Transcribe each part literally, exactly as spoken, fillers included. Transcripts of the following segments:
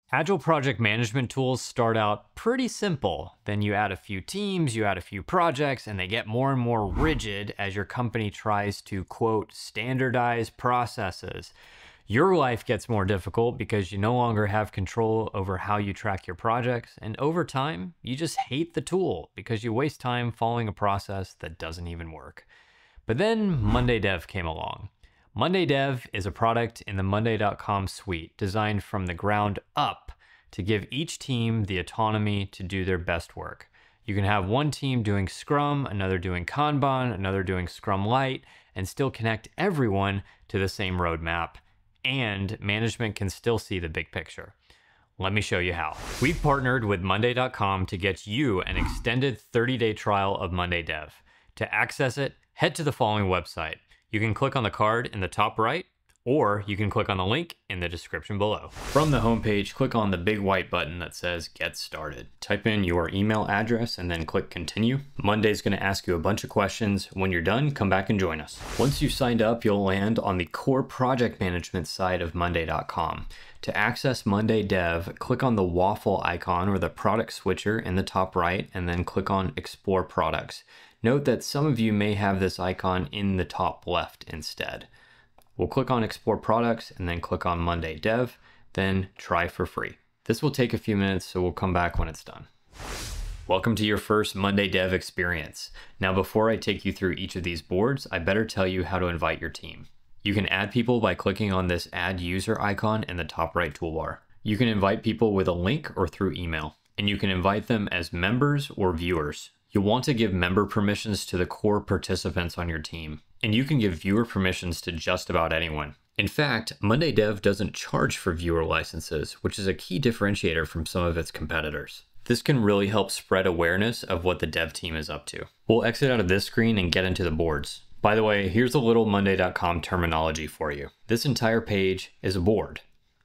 Agile project management tools start out pretty simple. Then you add a few teams, you add a few projects, and they get more and more rigid as your company tries to, quote, standardize processes. Your life gets more difficult because you no longer have control over how you track your projects, and over time, you just hate the tool because you waste time following a process that doesn't even work. But then Monday Dev came along. Monday Dev is a product in the monday dot com suite designed from the ground up to give each team the autonomy to do their best work. You can have one team doing Scrum, another doing Kanban, another doing Scrum Lite, and still connect everyone to the same roadmap, and management can still see the big picture. Let me show you how. We've partnered with monday dot com to get you an extended thirty day trial of Monday Dev. To access it, head to the following website. You can click on the card in the top right, or you can click on the link in the description below. From the homepage, click on the big white button that says Get Started. Type in your email address and then click Continue. Monday's gonna ask you a bunch of questions. When you're done, come back and join us. Once you've signed up, you'll land on the core project management side of monday dot com. To access Monday Dev, click on the waffle icon or the product switcher in the top right, and then click on Explore Products. Note that some of you may have this icon in the top left instead. We'll click on Explore Products and then click on Monday Dev, then try for free. This will take a few minutes, so we'll come back when it's done. Welcome to your first Monday Dev experience. Now, before I take you through each of these boards, I better tell you how to invite your team. You can add people by clicking on this Add User icon in the top right toolbar. You can invite people with a link or through email, and you can invite them as members or viewers. You'll want to give member permissions to the core participants on your team, and you can give viewer permissions to just about anyone. In fact, Monday Dev doesn't charge for viewer licenses, which is a key differentiator from some of its competitors. This can really help spread awareness of what the dev team is up to. We'll exit out of this screen and get into the boards. By the way, here's a little monday dot com terminology for you. This entire page is a board.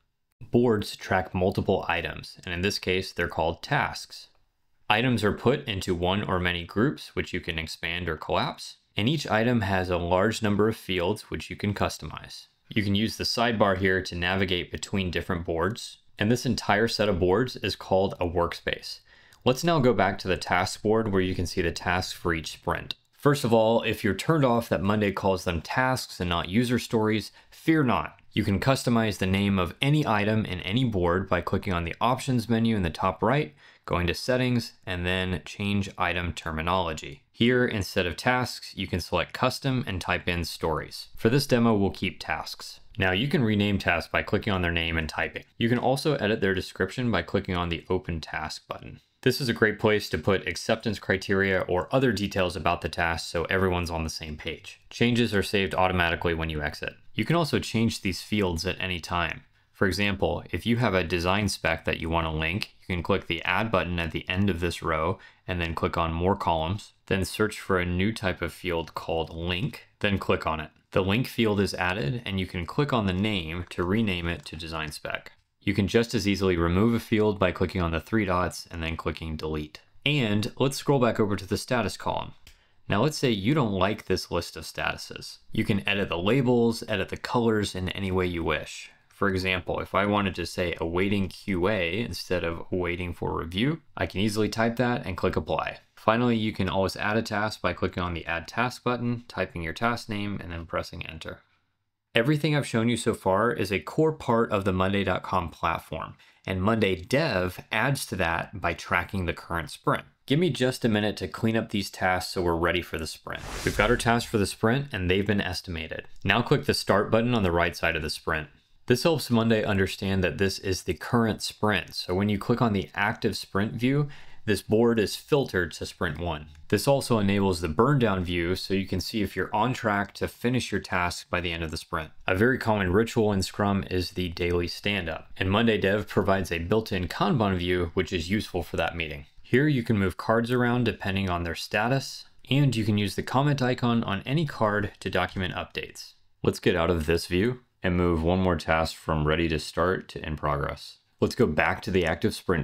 Boards track multiple items, and in this case, they're called tasks. Items are put into one or many groups, which you can expand or collapse, and each item has a large number of fields, which you can customize. You can use the sidebar here to navigate between different boards, and this entire set of boards is called a workspace. Let's now go back to the tasks board where you can see the tasks for each sprint. First of all, if you're turned off that Monday calls them tasks and not user stories, fear not. You can customize the name of any item in any board by clicking on the options menu in the top right, going to settings, and then change item terminology. Here, instead of tasks, you can select custom and type in stories. For this demo, we'll keep tasks. Now you can rename tasks by clicking on their name and typing. You can also edit their description by clicking on the open task button. This is a great place to put acceptance criteria or other details about the task so everyone's on the same page. Changes are saved automatically when you exit. You can also change these fields at any time. For example, if you have a design spec that you want to link, you can click the Add button at the end of this row and then click on More Columns, then search for a new type of field called Link, then click on it. The link field is added, and you can click on the name to rename it to design spec. You can just as easily remove a field by clicking on the three dots and then clicking delete. And let's scroll back over to the status column. Now let's say you don't like this list of statuses. You can edit the labels, edit the colors in any way you wish. For example, if I wanted to say awaiting Q A instead of waiting for review, I can easily type that and click apply. Finally, you can always add a task by clicking on the Add Task button, typing your task name, and then pressing enter. Everything I've shown you so far is a core part of the monday dot com platform, and Monday Dev adds to that by tracking the current sprint. Give me just a minute to clean up these tasks so we're ready for the sprint. We've got our tasks for the sprint and they've been estimated. Now click the Start button on the right side of the sprint. This helps Monday understand that this is the current sprint, so when you click on the active sprint view, this board is filtered to sprint one. This also enables the Burndown view so you can see if you're on track to finish your task by the end of the sprint. A very common ritual in Scrum is the daily stand-up, and Monday Dev provides a built-in Kanban view which is useful for that meeting. Here you can move cards around depending on their status, and you can use the comment icon on any card to document updates. Let's get out of this view and move one more task from ready to start to in progress. Let's go back to the active sprint view.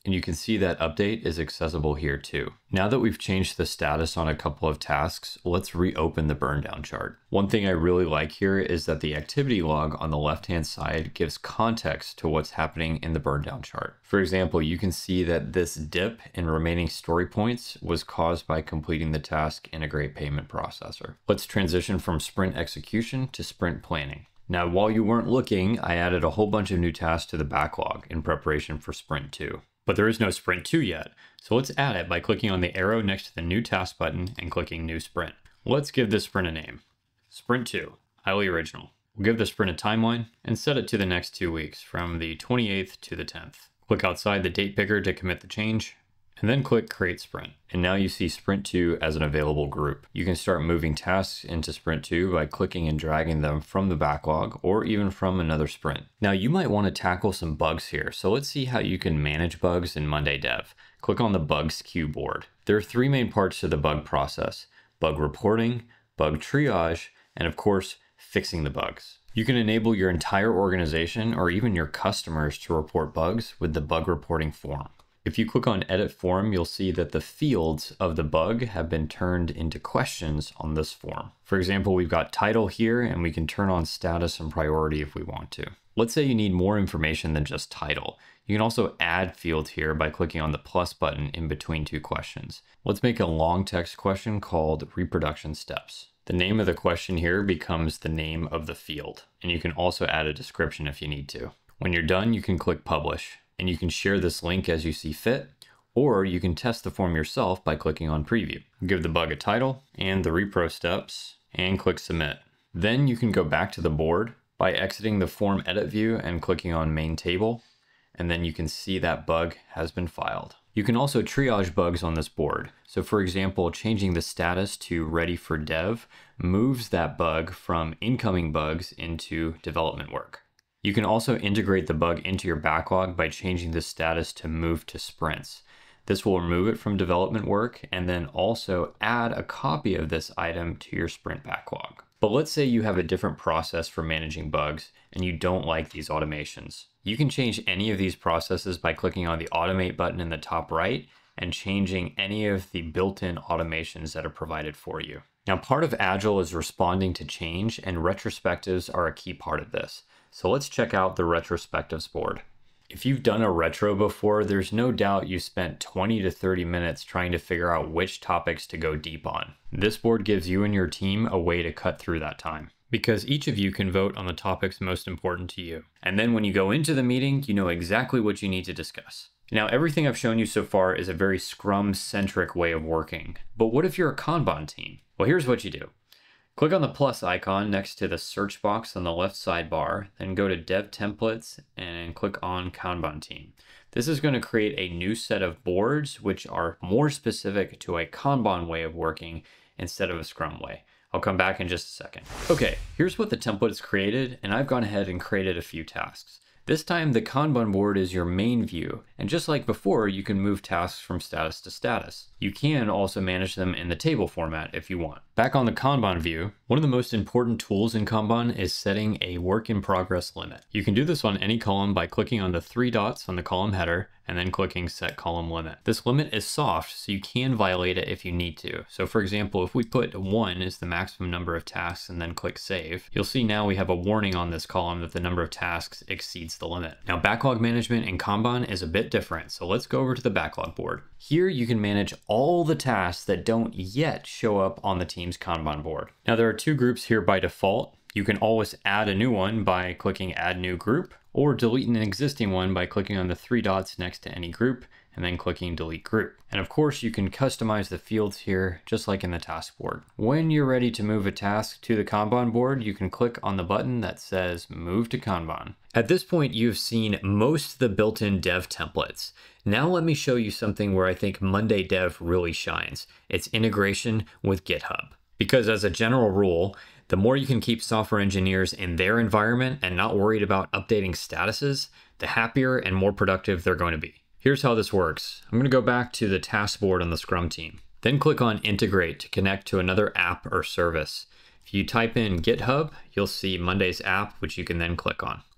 And you can see that update is accessible here too. Now that we've changed the status on a couple of tasks, let's reopen the Burndown chart. One thing I really like here is that the activity log on the left-hand side gives context to what's happening in the Burndown chart. For example, you can see that this dip in remaining story points was caused by completing the task Integrate Payment Processor. Let's transition from sprint execution to sprint planning. Now, while you weren't looking, I added a whole bunch of new tasks to the backlog in preparation for Sprint two. But there is no Sprint two yet, so let's add it by clicking on the arrow next to the New Task button and clicking New Sprint. Let's give this sprint a name. Sprint two, highly original. We'll give the sprint a timeline and set it to the next two weeks from the twenty-eighth to the tenth. Click outside the date picker to commit the change, and then click Create Sprint. And now you see Sprint two as an available group. You can start moving tasks into Sprint two by clicking and dragging them from the backlog or even from another sprint. Now you might want to tackle some bugs here, so let's see how you can manage bugs in Monday Dev. Click on the Bugs queue board. There are three main parts to the bug process: bug reporting, bug triage, and of course, fixing the bugs. You can enable your entire organization or even your customers to report bugs with the bug reporting form. If you click on Edit Form, you'll see that the fields of the bug have been turned into questions on this form. For example, we've got title here, and we can turn on status and priority if we want to. Let's say you need more information than just title. You can also add fields here by clicking on the plus button in between two questions. Let's make a long text question called Reproduction Steps. The name of the question here becomes the name of the field, and you can also add a description if you need to. When you're done, you can click Publish. And you can share this link as you see fit, or you can test the form yourself by clicking on Preview. Give the bug a title and the repro steps and click Submit. Then you can go back to the board by exiting the form edit view and clicking on Main Table, and then you can see that bug has been filed. You can also triage bugs on this board. So for example, changing the status to Ready for Dev moves that bug from incoming bugs into development work. You can also integrate the bug into your backlog by changing the status to Move to Sprints. This will remove it from development work and then also add a copy of this item to your sprint backlog. But let's say you have a different process for managing bugs and you don't like these automations. You can change any of these processes by clicking on the Automate button in the top right and changing any of the built-in automations that are provided for you. Now, part of Agile is responding to change, and retrospectives are a key part of this. So let's check out the retrospectives board. If you've done a retro before, there's no doubt you spent twenty to thirty minutes trying to figure out which topics to go deep on. This board gives you and your team a way to cut through that time, because each of you can vote on the topics most important to you. And then when you go into the meeting, you know exactly what you need to discuss. Now, everything I've shown you so far is a very Scrum-centric way of working. But what if you're a Kanban team? Well, here's what you do. Click on the plus icon next to the search box on the left sidebar, then go to Dev Templates and click on Kanban Team. This is going to create a new set of boards which are more specific to a Kanban way of working instead of a Scrum way. I'll come back in just a second. Okay, here's what the template has created, and I've gone ahead and created a few tasks. This time, the Kanban board is your main view, and just like before, you can move tasks from status to status. You can also manage them in the table format if you want. Back on the Kanban view, one of the most important tools in Kanban is setting a work in progress limit. You can do this on any column by clicking on the three dots on the column header and then clicking Set Column Limit. This limit is soft, so you can violate it if you need to. So for example, if we put one as the maximum number of tasks and then click Save, you'll see now we have a warning on this column that the number of tasks exceeds the limit. Now, backlog management in Kanban is a bit different, so let's go over to the backlog board. Here you can manage all the tasks that don't yet show up on the team's Kanban board. Now, there are two groups here by default. You can always add a new one by clicking Add New Group, or delete an existing one by clicking on the three dots next to any group and then clicking Delete Group. And of course, you can customize the fields here just like in the task board. When you're ready to move a task to the Kanban board, you can click on the button that says Move to Kanban. At this point, you've seen most of the built-in dev templates. Now let me show you something where I think Monday Dev really shines. It's integration with GitHub. Because as a general rule, the more you can keep software engineers in their environment and not worried about updating statuses, the happier and more productive they're going to be. Here's how this works. I'm going to go back to the task board on the Scrum team. Then click on Integrate to connect to another app or service. If you type in GitHub, you'll see Monday's app, which you can then click on.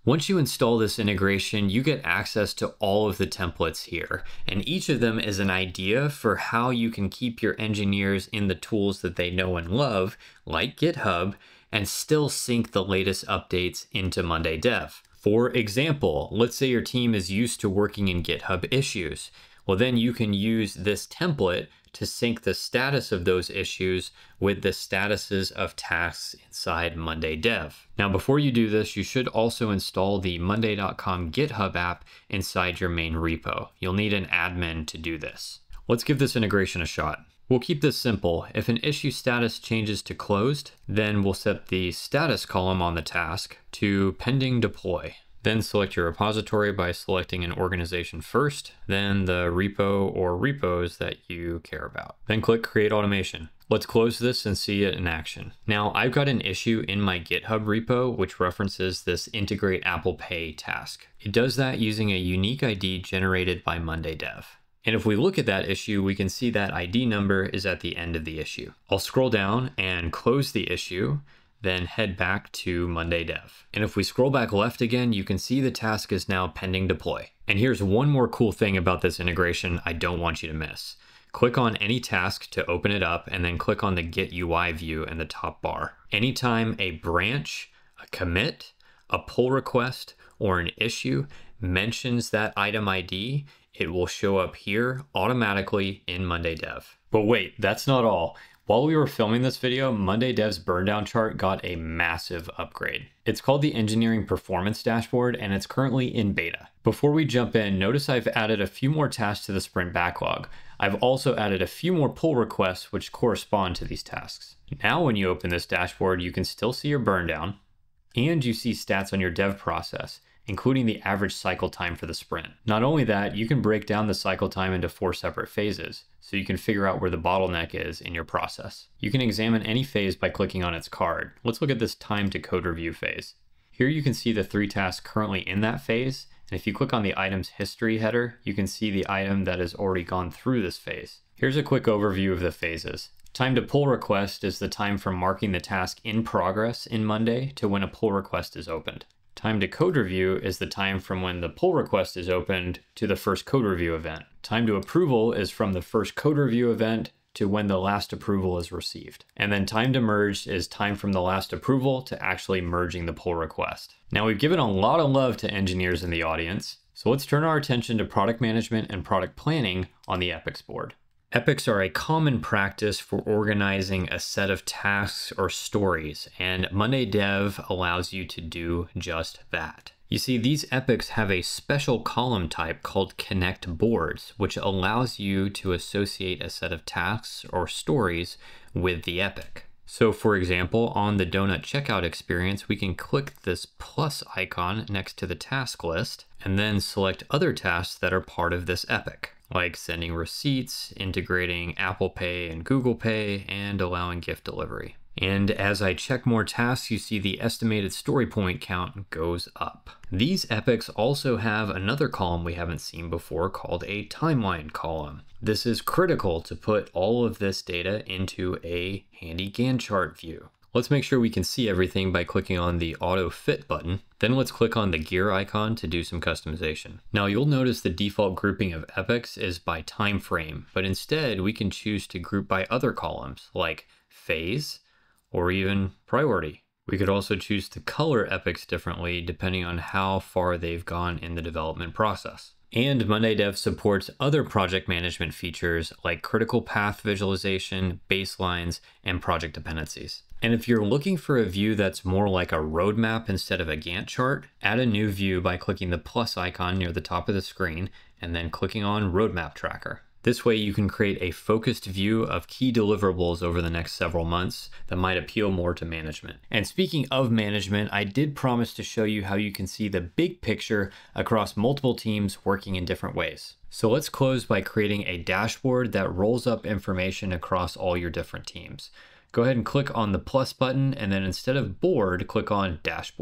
Once you install this integration, you get access to all of the templates here, and each of them is an idea for how you can keep your engineers in the tools that they know and love, like GitHub, and still sync the latest updates into Monday Dev. For example, let's say your team is used to working in GitHub issues. Well, then you can use this template to sync the status of those issues with the statuses of tasks inside Monday Dev. Now, before you do this, you should also install the monday dot com GitHub app inside your main repo. You'll need an admin to do this. Let's give this integration a shot. We'll keep this simple. If an issue status changes to closed, then we'll set the status column on the task to pending deploy. Then select your repository by selecting an organization first, then the repo or repos that you care about. Then click Create Automation. Let's close this and see it in action. Now, I've got an issue in my GitHub repo which references this Integrate Apple Pay task. It does that using a unique I D generated by Monday Dev. And if we look at that issue, we can see that I D number is at the end of the issue. I'll scroll down and close the issue, then head back to Monday Dev. And if we scroll back left again, you can see the task is now pending deploy. And here's one more cool thing about this integration I don't want you to miss. Click on any task to open it up, and then click on the Git U I view in the top bar. Anytime a branch, a commit, a pull request, or an issue mentions that item I D, it will show up here automatically in Monday Dev. But wait, that's not all. While we were filming this video, Monday Dev's Burndown chart got a massive upgrade. It's called the Engineering Performance Dashboard, and it's currently in beta. Before we jump in, notice I've added a few more tasks to the sprint backlog. I've also added a few more pull requests which correspond to these tasks. Now when you open this dashboard, you can still see your Burndown, and you see stats on your dev process, including the average cycle time for the sprint. Not only that, you can break down the cycle time into four separate phases, so you can figure out where the bottleneck is in your process. You can examine any phase by clicking on its card. Let's look at this time to code review phase. Here you can see the three tasks currently in that phase, and if you click on the item's history header, you can see the item that has already gone through this phase. Here's a quick overview of the phases. Time to pull request is the time from marking the task in progress in Monday to when a pull request is opened. Time to code review is the time from when the pull request is opened to the first code review event. Time to approval is from the first code review event to when the last approval is received. And then time to merge is time from the last approval to actually merging the pull request. Now, we've given a lot of love to engineers in the audience, so let's turn our attention to product management and product planning on the epics board. Epics are a common practice for organizing a set of tasks or stories, and Monday Dev allows you to do just that. You see, these epics have a special column type called connect boards, which allows you to associate a set of tasks or stories with the epic. So for example, on the donut checkout experience, we can click this plus icon next to the task list and then select other tasks that are part of this epic, like sending receipts, integrating Apple Pay and Google Pay, and allowing gift delivery. And as I check more tasks, you see the estimated story point count goes up. These epics also have another column we haven't seen before called a timeline column. This is critical to put all of this data into a handy Gantt chart view. Let's make sure we can see everything by clicking on the Auto Fit button. Then let's click on the gear icon to do some customization. Now you'll notice the default grouping of epics is by time frame, but instead we can choose to group by other columns like phase or even priority. We could also choose to color epics differently depending on how far they've gone in the development process. And Monday Dev supports other project management features like critical path visualization, baselines, and project dependencies. And if you're looking for a view that's more like a roadmap instead of a Gantt chart, add a new view by clicking the plus icon near the top of the screen and then clicking on Roadmap Tracker. This way you can create a focused view of key deliverables over the next several months that might appeal more to management. And speaking of management, I did promise to show you how you can see the big picture across multiple teams working in different ways. So let's close by creating a dashboard that rolls up information across all your different teams. Go ahead and click on the plus button, and then instead of board, click on dashboard.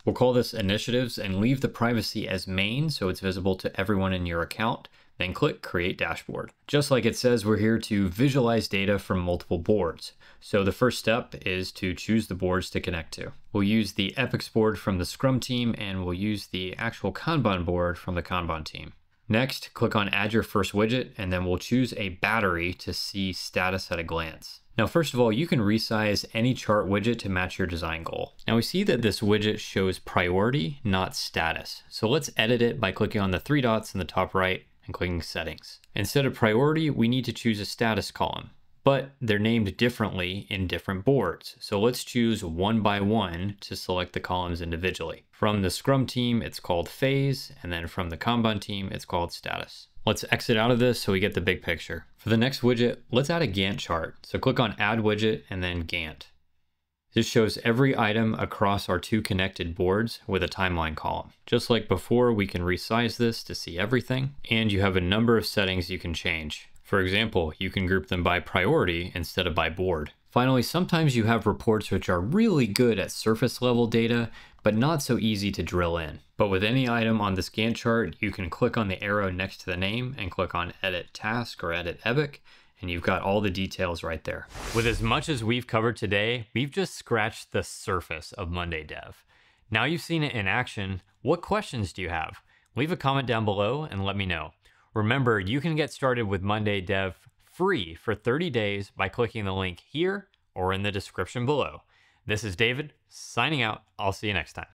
We'll call this initiatives and leave the privacy as main so it's visible to everyone in your account. Then click Create Dashboard. Just like it says, we're here to visualize data from multiple boards. So the first step is to choose the boards to connect to. We'll use the Epics board from the Scrum team, and we'll use the actual Kanban board from the Kanban team. Next, click on Add Your First Widget, and then we'll choose a battery to see status at a glance. Now, first of all, you can resize any chart widget to match your design goal. Now we see that this widget shows priority, not status. So let's edit it by clicking on the three dots in the top right and clicking Settings. Instead of priority, we need to choose a status column, but they're named differently in different boards. So let's choose one by one to select the columns individually. From the Scrum team, it's called Phase, and then from the Kanban team, it's called Status. Let's exit out of this so we get the big picture. For the next widget, let's add a Gantt chart. So click on Add Widget and then Gantt. This shows every item across our two connected boards with a timeline column. Just like before, we can resize this to see everything, and you have a number of settings you can change. For example, you can group them by priority instead of by board. Finally, sometimes you have reports which are really good at surface level data, but not so easy to drill in. But with any item on this Gantt chart, you can click on the arrow next to the name and click on Edit Task or Edit Epic, and you've got all the details right there. With as much as we've covered today, we've just scratched the surface of Monday Dev. Now you've seen it in action, what questions do you have? Leave a comment down below and let me know. Remember, you can get started with Monday Dev free for thirty days by clicking the link here or in the description below. This is David, signing out. I'll see you next time.